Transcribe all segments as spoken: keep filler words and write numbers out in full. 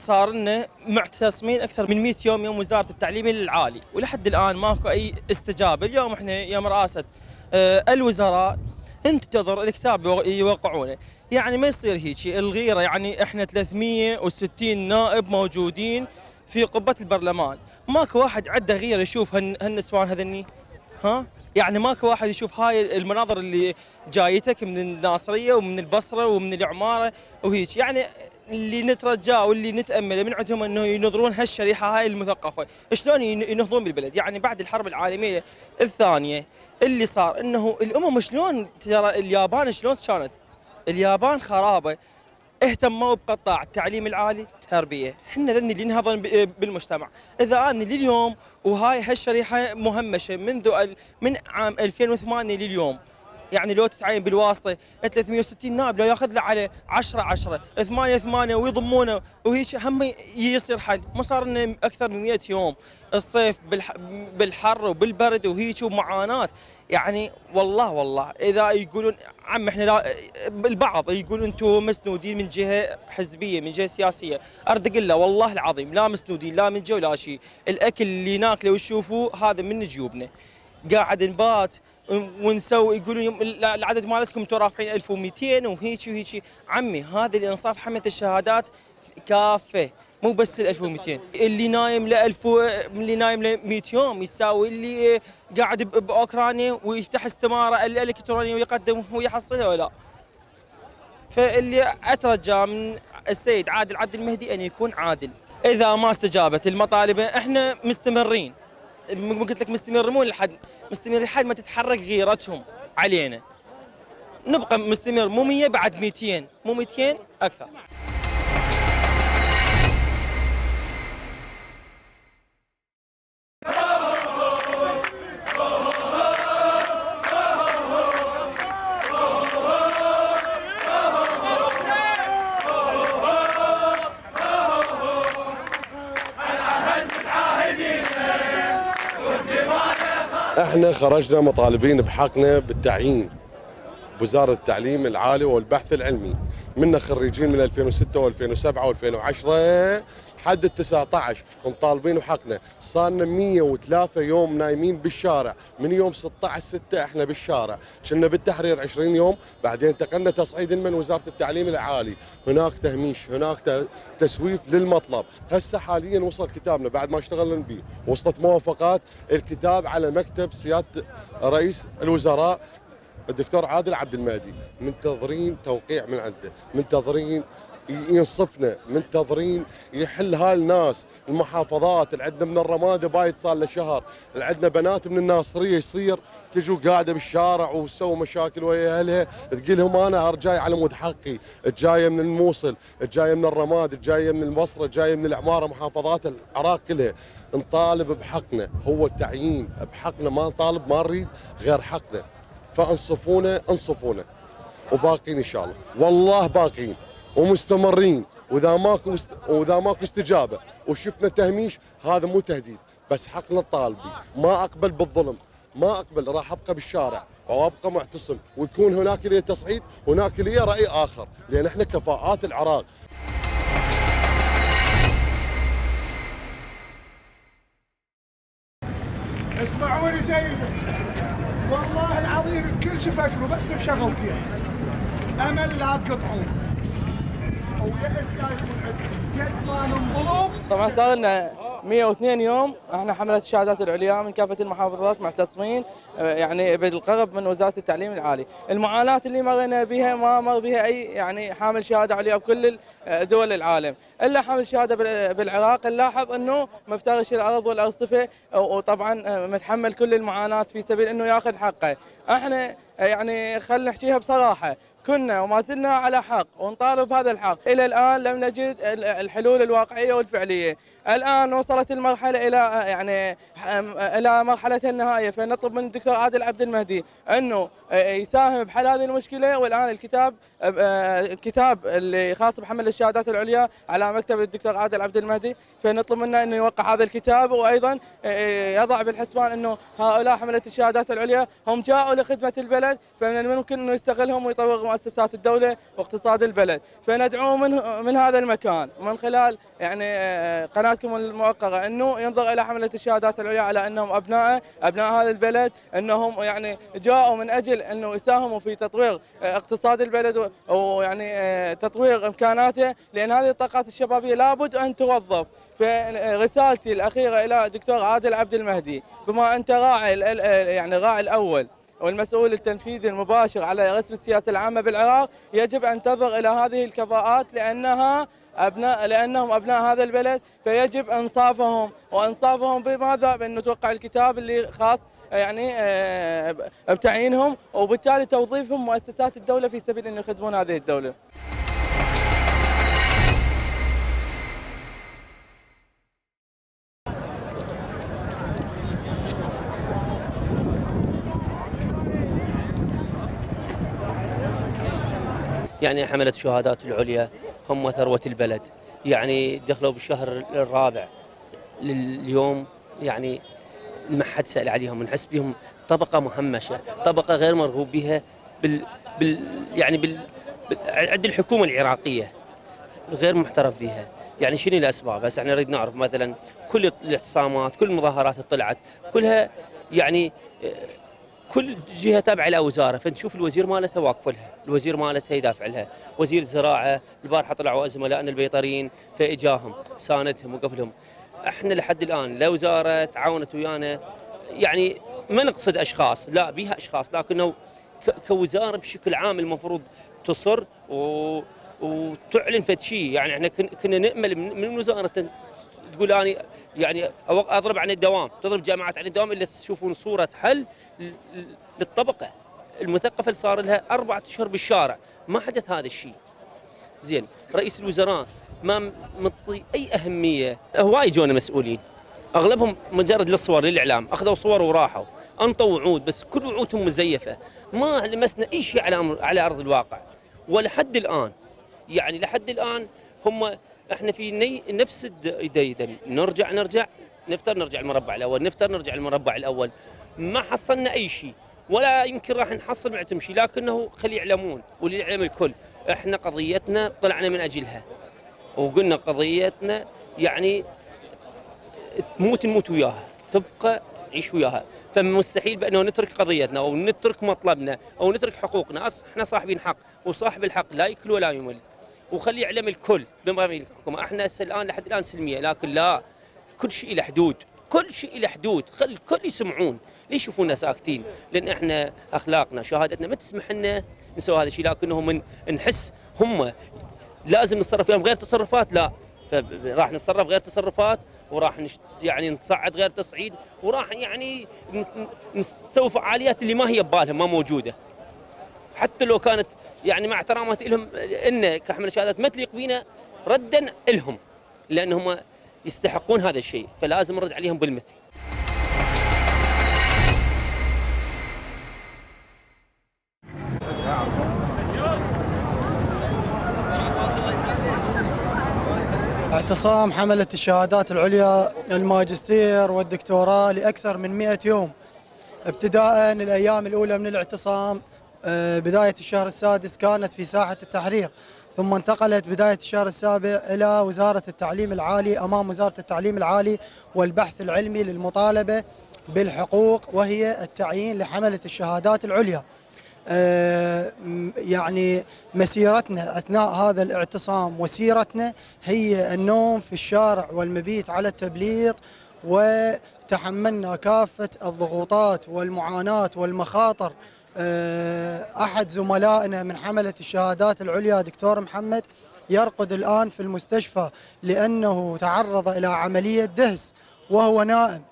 صار لنا معتصمين اكثر من مئة يوم يوم وزاره التعليم العالي، ولحد الان ماكو اي استجابه. اليوم احنا يوم رئاسه الوزراء انتظر الكتاب يوقعونه، يعني ما يصير هيك الغيره. يعني احنا ثلاثمئة وستين نائب موجودين في قبه البرلمان، ماكو واحد عنده غيره يشوف هالنسوان هذني، ها؟ يعني ماكو واحد يشوف هاي المناظر اللي جايتك من الناصريه ومن البصره ومن العماره وهيك. يعني اللي نترجاه واللي نتامله من عندهم انه ينظرون هالشريحه هاي المثقفه، شلون ينهضون بالبلد. يعني بعد الحرب العالميه الثانيه اللي صار انه الامم شلون، ترى اليابان شلون كانت، اليابان خرابه، اهتموا بقطاع التعليم العالي تربيه. احنا ذني اللي نهضن بالمجتمع. اذا انا لليوم وهاي هالشريحه مهمشه منذ من عام ألفين وثمانية لليوم، يعني لو تتعين بالواسطه ثلاثمئة وستين نائب لو ياخذ له على عشرة عشرة ثمانية ثمانية ويضمونه وهيك هم يصير حل. ما صار لنا اكثر من مئة يوم، الصيف بالحر وبالبرد وهيك ومعاناه. يعني والله والله اذا يقولون عم احنا لا، البعض يقول انتم مسنودين من جهه حزبيه من جهه سياسيه، ارد اقول له والله العظيم لا مسنودين لا من جهه ولا شيء. الاكل اللي ناكله وتشوفوه هذا من جيوبنا، قاعد نبات ونسوي. يقولون العدد مالتكم انتم رافعين ألف ومئتين وهيك وهيك. عمي هذا الانصاف حمله الشهادات كافه، مو بس ال ألف ومئتين. اللي نايم ل ألف و... اللي نايم ل مئة يوم يساوي اللي قاعد باوكرانيا ويفتح استماره الالكترونيه ويقدم ويحصلها ولا. فاللي اترجى من السيد عادل عبد المهدي ان يكون عادل. اذا ما استجابت المطالب احنا مستمرين، قلت لك مستمرين لحد مستمر لحد ما تتحرك غيرتهم علينا. نبقى مستمر، مو مية بعد مئتين، مو مئتين اكثر. احنا خرجنا مطالبين بحقنا بالتعيين بوزارة التعليم العالي والبحث العلمي، منا خريجين من ألفين وستة وألفين وسبعة وألفين وعشرة حد التسعة عشر مطالبين بحقنا. صارنا مئة وثلاثة يوم نايمين بالشارع، من يوم ستة عشر ستة احنا بالشارع، كنا بالتحرير عشرين يوم، بعدين انتقلنا تصعيد من وزارة التعليم العالي، هناك تهميش، هناك تسويف للمطلب. هسه حاليا وصل كتابنا بعد ما اشتغلنا به، وصلت موافقات الكتاب على مكتب سيادة رئيس الوزراء الدكتور عادل عبد المهدي، منتظرين توقيع من عنده، منتظرين ينصفنا، منتظرين يحل هاي الناس. المحافظات اللي عندنا من الرماده بايد صار له شهر، اللي عندنا بنات من الناصريه يصير تجوا قاعده بالشارع وتسوي مشاكل ويا اهلها، تقول لهم انا جاي على مود حقي، الجايه من الموصل، الجايه من الرماد، الجايه من البصره، الجايه من العماره، محافظات العراق كلها. نطالب بحقنا، هو التعيين بحقنا، ما نطالب ما نريد غير حقنا. فانصفونا انصفونا، وباقين ان شاء الله، والله باقين ومستمرين. واذا ماكو واذا ماكو استجابه وشفنا تهميش، هذا مو تهديد، بس حقنا الطالبي. ما اقبل بالظلم، ما اقبل، راح ابقى بالشارع وابقى معتصم، ويكون هناك لي تصعيد، هناك لي راي اخر، لان احنا كفاءات العراق. اسمعوني جيدا، والله العظيم بكل شيء فكروا بس بشغلتين، امل لا تقطعون ويأس لا يكون عندكم، قد ما ننظلم. طبعا صار لنا مئة واثنين يوم احنا حمله الشهادات العليا من كافه المحافظات معتصمين يعني بالقرب من وزاره التعليم العالي. المعاناه اللي مرينا بها ما مر بها اي يعني حامل شهاده عليا بكل دول العالم، الا حامل شهاده بالعراق نلاحظ انه مفترش الارض والارصفه، وطبعا متحمل كل المعاناه في سبيل انه ياخذ حقه. احنا يعني خلينا نحكيها بصراحه، كنا وما زلنا على حق ونطالب بهذا الحق. الى الان لم نجد الحلول الواقعيه والفعليه. الان وصلت المرحله الى يعني الى مرحلتها النهائيه، فنطلب من الدكتور عادل عبد المهدي انه يساهم بحل هذه المشكله. والان الكتاب الكتاب اللي خاص بحمل الشهادات العليا على مكتب الدكتور عادل عبد المهدي، فنطلب منه انه يوقع هذا الكتاب، وايضا يضع بالحسبان انه هؤلاء حمله الشهادات العليا هم جاءوا لخدمه البلد، فمن الممكن انه يستغلهم ويطور مؤسسات الدولة واقتصاد البلد، فندعو من من هذا المكان من خلال يعني قناتكم الموقرة انه ينظر الى حملة الشهادات العليا على انهم ابناء ابناء هذا البلد، انهم يعني جاءوا من اجل انه يساهموا في تطوير اقتصاد البلد ويعني تطوير امكاناته، لان هذه الطاقات الشبابية لابد ان توظف. فرسالتي الاخيره الى دكتور عادل عبد المهدي، بما انت راعي يعني الراعي الاول والمسؤول التنفيذي المباشر على رسم السياسه العامه بالعراق، يجب ان تنظر الى هذه الكفاءات لانها ابناء لانهم ابناء هذا البلد، فيجب انصافهم وانصافهم بماذا؟ بان توقع الكتاب اللي خاص يعني بتعيينهم وبالتالي توظيفهم مؤسسات الدوله في سبيل ان يخدمون هذه الدوله. يعني حملة الشهادات العليا هم ثروة البلد، يعني دخلوا بالشهر الرابع لليوم، يعني ما حد سأل عليهم، نحس بهم طبقة مهمشة، طبقة غير مرغوب بها بال, بال يعني بال عند الحكومة العراقية غير محترف بها. يعني شنو الأسباب؟ هسه احنا نريد نعرف مثلا كل الاعتصامات، كل المظاهرات اللي طلعت كلها يعني كل جهه تابعه الى وزاره، فنشوف الوزير مالتها واقف لها، الوزير مالتها يدافع لها، وزير الزراعه البارحه طلعوا زملائنا البيطريين فاجاهم ساندهم وقف لهم. احنا لحد الان لا وزاره تعاونت ويانا، يعني ما نقصد اشخاص، لا بيها اشخاص، لكنه كوزاره بشكل عام المفروض تصر و... وتعلن فد شيء. يعني احنا كنا نامل من وزاره تقول انا يعني اضرب عن الدوام، تضرب جامعات عن الدوام الا تشوفون صوره حل للطبقه المثقفه اللي صار لها اربعة اشهر بالشارع، ما حدث هذا الشيء. زين، رئيس الوزراء ما مطي اي اهميه، هواي جونا مسؤولين اغلبهم مجرد للصور للاعلام، اخذوا صور وراحوا، انطوا وعود بس كل وعودهم مزيفه، ما لمسنا اي شيء على على ارض الواقع. ولحد الان يعني لحد الان هم احنا في ني نفس الديدن، نرجع نرجع نفتر نرجع المربع الاول، نفتر نرجع المربع الاول، ما حصلنا اي شيء ولا يمكن راح نحصل معتم شيء، لكنه خلي يعلمون وليعلم الكل احنا قضيتنا طلعنا من اجلها، وقلنا قضيتنا يعني تموت نموت وياها، تبقى نعيش وياها، فمستحيل بانه نترك قضيتنا او نترك مطلبنا او نترك حقوقنا، احنا صاحبين حق وصاحب الحق لا يكل ولا يمل، وخلي يعلم الكل بما في الحكومه، احنا هسه الان لحد الان سلميه، لكن لا، كل شيء له حدود، كل شيء له حدود، خلي الكل يسمعون، ليش يشوفونا ساكتين؟ لان احنا اخلاقنا شهادتنا ما تسمح لنا نسوي هذا الشيء، لكنه من نحس هم لازم نتصرف فيهم غير تصرفات، لا، فراح نتصرف غير تصرفات، وراح نش يعني نصعد غير تصعيد، وراح يعني نسوي فعاليات اللي ما هي ببالهم، ما موجوده. حتى لو كانت يعني مع احترامات لهم ان كحمل شهادات ما تليق بينا ردا لهم، لانهم يستحقون هذا الشيء، فلازم نرد عليهم بالمثل. اعتصام حملة الشهادات العليا الماجستير والدكتوراه لأكثر من مئة يوم، ابتداء الأيام الأولى من الاعتصام بداية الشهر السادس كانت في ساحة التحرير، ثم انتقلت بداية الشهر السابع إلى وزارة التعليم العالي أمام وزارة التعليم العالي والبحث العلمي للمطالبة بالحقوق وهي التعيين لحملة الشهادات العليا. يعني مسيرتنا أثناء هذا الاعتصام وسيرتنا هي النوم في الشارع والمبيت على التبليط، وتحملنا كافة الضغوطات والمعاناة والمخاطر. أحد زملائنا من حملة الشهادات العليا دكتور محمد يرقد الآن في المستشفى لأنه تعرض إلى عملية دهس وهو نائم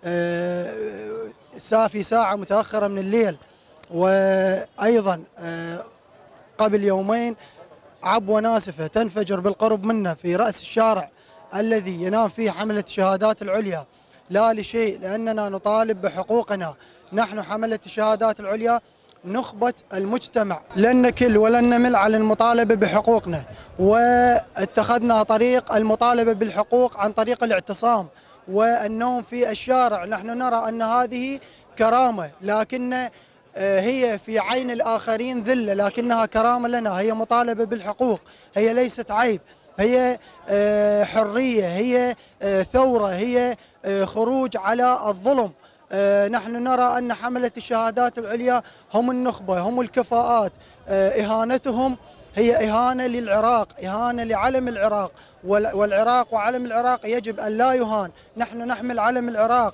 في ساعة متأخرة من الليل. وأيضا قبل يومين عبوة ناسفة تنفجر بالقرب منه في رأس الشارع الذي ينام فيه حملة الشهادات العليا، لا لشيء، لأننا نطالب بحقوقنا. نحن حملة الشهادات العليا نخبة المجتمع، لن نكل ولن نمل على المطالبة بحقوقنا، واتخذنا طريق المطالبة بالحقوق عن طريق الاعتصام والنوم في الشارع. نحن نرى أن هذه كرامة، لكن هي في عين الآخرين ذلة، لكنها كرامة لنا، هي مطالبة بالحقوق، هي ليست عيب، هي حرية، هي ثورة، هي خروج على الظلم. نحن نرى أن حملة الشهادات العليا هم النخبة، هم الكفاءات، إهانتهم هي إهانة للعراق، إهانة لعلم العراق، والعراق وعلم العراق يجب أن لا يهان. نحن نحمل علم العراق.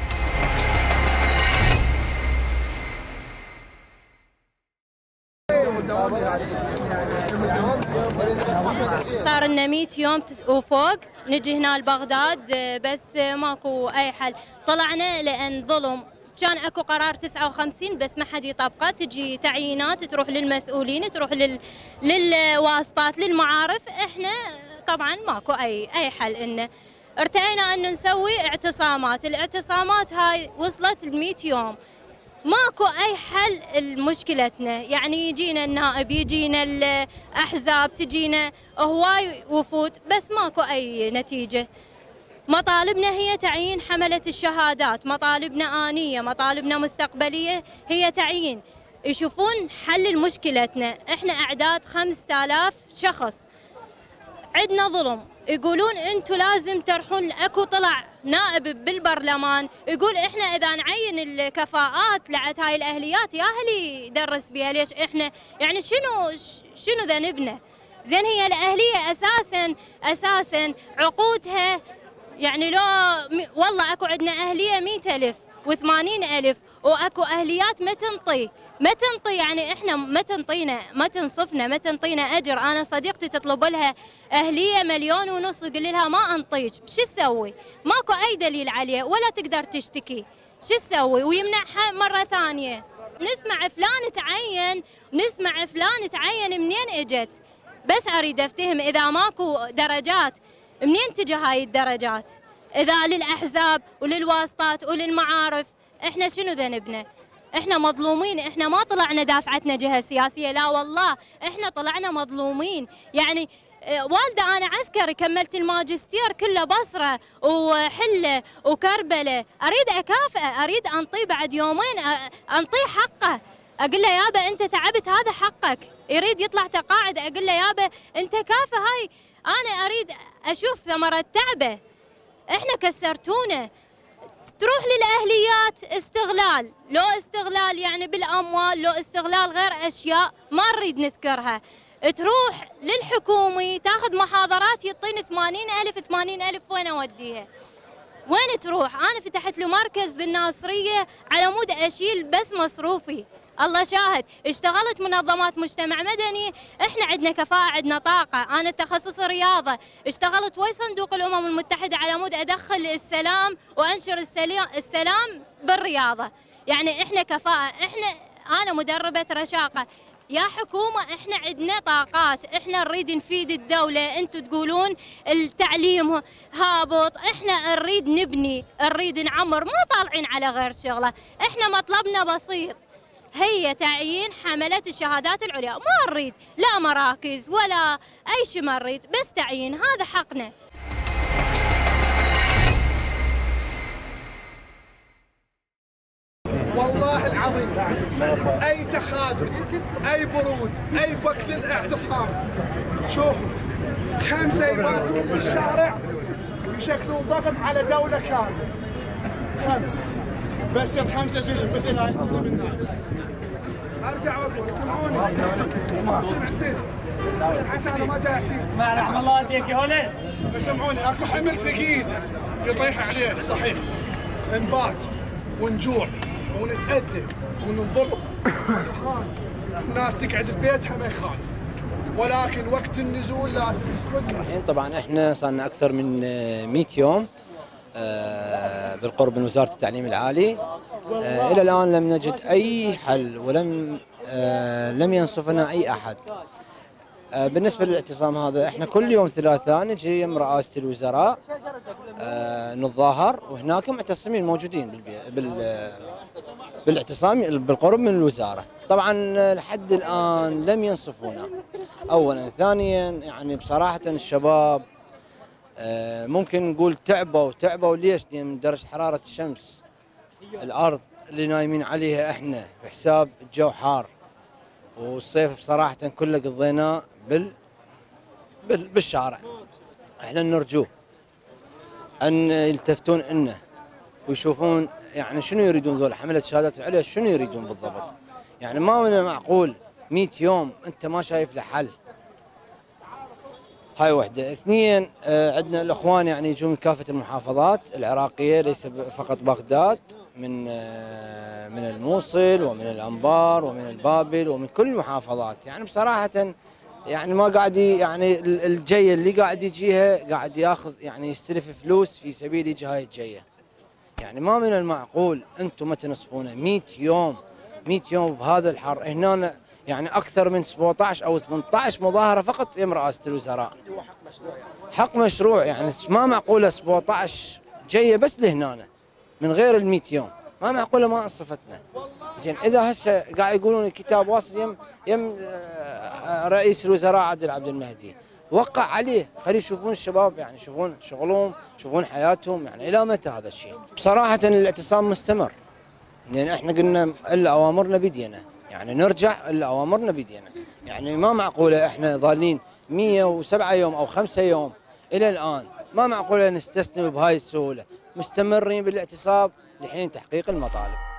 صار لنا مئة يوم وفوق نجي هنا لبغداد، بس ماكو اي حل. طلعنا لان ظلم، كان اكو قرار تسعة وخمسين بس ما حد يطبقه، تجي تعيينات تروح للمسؤولين، تروح لل... للواسطات، للمعارف. احنا طبعا ماكو اي اي حل. انه ارتئينا انه نسوي اعتصامات، الاعتصامات هاي وصلت ل مئة يوم، ماكو اي حل لمشكلتنا. يعني يجينا النائب، يجينا الاحزاب، تجينا هواي وفود، بس ماكو اي نتيجه. مطالبنا هي تعيين حمله الشهادات، مطالبنا آنية، مطالبنا مستقبليه، هي تعيين، يشوفون حل لمشكلتنا. احنا اعداد خمسة آلاف شخص، عندنا ظلم، يقولون انتم لازم ترحون. اكو طلع نائب بالبرلمان يقول احنا اذا نعين الكفاءات لعت هاي الاهليات يا اهلي درس بها. ليش احنا يعني شنو شنو ذنبنا؟ زين هي الاهليه اساسا اساسا عقودها يعني لو والله اكو عندنا اهليه مئة ألف وثمانين ألف، واكو اهليات ما تنطي ما تنطي يعني احنا ما تنطينا ما تنصفنا ما تنطينا اجر. انا صديقتي تطلب لها اهليه مليون ونص وقول لها ما انطيك، شو تسوي؟ ماكو اي دليل عليه ولا تقدر تشتكي، شو تسوي؟ ويمنعها مره ثانيه. نسمع فلان تعين، نسمع فلان تعين، منين اجت؟ بس اريد افتهم اذا ماكو درجات منين تجي هاي الدرجات؟ اذا للاحزاب وللواسطات وللمعارف، احنا شنو ذنبنا؟ احنا مظلومين، احنا ما طلعنا دافعتنا جهه سياسيه، لا والله احنا طلعنا مظلومين. يعني والده انا عسكري، كملت الماجستير كله بصره وحله وكربله، اريد اكافئه، اريد انطيه بعد يومين، انطيه حقه، اقول له يابا انت تعبت هذا حقك. يريد يطلع تقاعد، اقول له يابا انت كافئ، هاي انا اريد اشوف ثمره تعبه. احنا كسرتونا. تروح للاهليات استغلال، لو استغلال يعني بالاموال، لو استغلال غير اشياء ما نريد نذكرها. تروح للحكومي تاخذ محاضرات يعطيني ثمانين ألف ثمانين ألف، وين اوديها؟ وين تروح؟ انا فتحت له مركز بالناصريه على مود اشيل بس مصروفي، الله شاهد. اشتغلت منظمات مجتمع مدني، احنا عندنا كفاءة، عندنا طاقة. انا تخصصي رياضة، اشتغلت ويا صندوق الامم المتحدة على مود ادخل السلام وانشر السلام بالرياضة. يعني احنا كفاءة، احنا انا مدربة رشاقة. يا حكومة احنا عندنا طاقات، احنا نريد نفيد الدولة. انتم تقولون التعليم هابط، احنا نريد نبني، نريد نعمر، ما طالعين على غير شغلة. احنا مطلبنا بسيط، هي تعيين حملة الشهادات العليا. ما نريد لا مراكز ولا أي شيء، ما نريد، بس تعيين، هذا حقنا. والله العظيم أي تخاذل، أي برود، أي فك للاعتصام. شوفوا خمسة يباتون بالشارع يشكلون ضغط على دولة كاملة. خمسة بس الخمسة زين مثل هاي تظلم الناس. ارجع واقول اسمعوني، اسمع حسين عسى انا ما جاي احكي. ما رحم الله عليك يا ولد. اسمعوني، اكو حمل ثقيل يطيح علينا، صحيح نبات ونجوع ونتأذى وننضرب ونهان، الناس تقعد ببيتها ما يخالف، ولكن وقت النزول لازم الحين طبعا احنا صار لنا اكثر من مئة يوم بالقرب من وزارة التعليم العالي. إلى الآن لم نجد أي حل، ولم لم ينصفنا أي أحد. بالنسبة للاعتصام هذا، احنا كل يوم ثلاثاء نجي يم رئاسة الوزراء نتظاهر، وهناك معتصمين موجودين بال بالاعتصام بالقرب من الوزارة. طبعا لحد الآن لم ينصفونا. أولا، ثانيا يعني بصراحة الشباب ممكن نقول تعبوا تعبوا ليش؟ من درجة حرارة الشمس، الأرض اللي نايمين عليها احنا بحساب الجو حار، والصيف بصراحه كله قضيناه بال بالشارع. احنا نرجوه ان يلتفتون لنا ويشوفون يعني شنو يريدون ذول حمله الشهادات العليا، شنو يريدون بالضبط. يعني ما من المعقول مئة يوم انت ما شايف له حل. هاي وحده. اثنين، آه عندنا الاخوان يعني يجون من كافه المحافظات العراقيه، ليس فقط بغداد، من آه من الموصل ومن الانبار ومن البابل ومن كل المحافظات. يعني بصراحه يعني ما قاعد يعني الجيه اللي قاعد يجيها قاعد ياخذ يعني يستلف فلوس في سبيل يجي هاي الجيه. يعني ما من المعقول انتم ما تنصفونه مئة يوم مئة يوم بهذا الحر. هنا يعني اكثر من سبعة عشر او ثمانية عشر مظاهره فقط يم رئاسه الوزراء. حق مشروع يعني ما معقوله سبعة عشر جايه بس لهنا من غير ال مئة يوم، ما معقوله ما انصفتنا. زين اذا هسه قاعد يقولون الكتاب واصل يم يم رئيس الوزراء عادل عبد المهدي، وقع عليه، خلي يشوفون الشباب يعني يشوفون شغلهم، يشوفون حياتهم. يعني الى متى هذا الشيء؟ بصراحه الاعتصام مستمر، لان احنا قلنا الا اوامرنا بيدينا، يعني نرجع الا اوامرنا بيدينا. يعني ما معقوله احنا ظالين مئة وسبعة يوم او خمسة يوم الى الان، ما معقوله نستسلم بهاي السهوله، مستمرين بالاعتصام لحين تحقيق المطالب.